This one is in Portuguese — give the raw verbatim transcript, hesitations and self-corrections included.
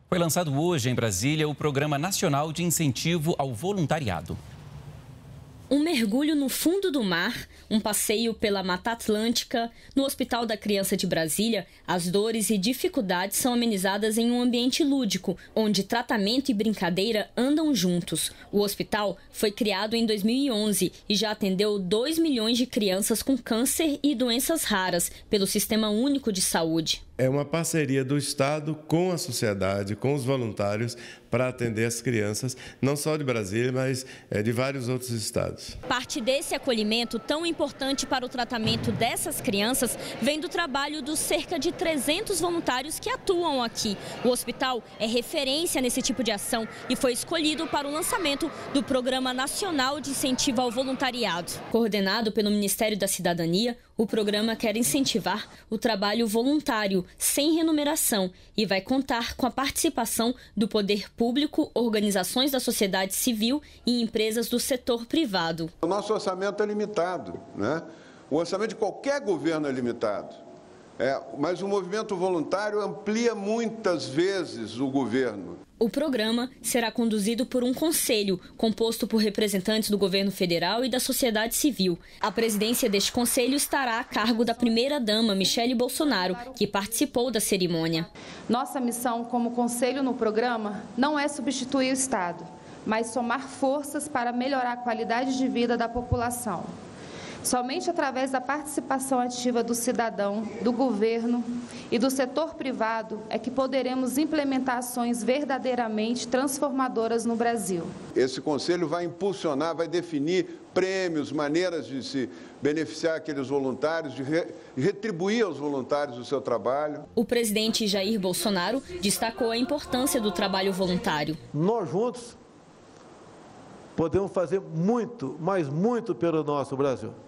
Foi lançado hoje em Brasília o Programa Nacional de Incentivo ao Voluntariado. Um mergulho no fundo do mar, um passeio pela Mata Atlântica. No Hospital da Criança de Brasília, as dores e dificuldades são amenizadas em um ambiente lúdico, onde tratamento e brincadeira andam juntos. O hospital foi criado em dois mil e onze e já atendeu dois milhões de crianças com câncer e doenças raras pelo Sistema Único de Saúde. É uma parceria do Estado com a sociedade, com os voluntários, para atender as crianças, não só de Brasília, mas de vários outros estados. Parte desse acolhimento tão importante para o tratamento dessas crianças vem do trabalho dos cerca de trezentos voluntários que atuam aqui. O hospital é referência nesse tipo de ação e foi escolhido para o lançamento do Programa Nacional de Incentivo ao Voluntariado. Coordenado pelo Ministério da Cidadania, o programa quer incentivar o trabalho voluntário, sem remuneração, e vai contar com a participação do poder público, organizações da sociedade civil e empresas do setor privado. O nosso orçamento é limitado, né? O orçamento de qualquer governo é limitado. É, mas o movimento voluntário amplia muitas vezes o governo. O programa será conduzido por um conselho, composto por representantes do governo federal e da sociedade civil. A presidência deste conselho estará a cargo da primeira-dama, Michele Bolsonaro, que participou da cerimônia. Nossa missão como conselho no programa não é substituir o Estado, mas somar forças para melhorar a qualidade de vida da população. Somente através da participação ativa do cidadão, do governo e do setor privado é que poderemos implementar ações verdadeiramente transformadoras no Brasil. Esse conselho vai impulsionar, vai definir prêmios, maneiras de se beneficiar aqueles voluntários, de retribuir aos voluntários o seu trabalho. O presidente Jair Bolsonaro destacou a importância do trabalho voluntário. Nós juntos podemos fazer muito, mas muito pelo nosso Brasil.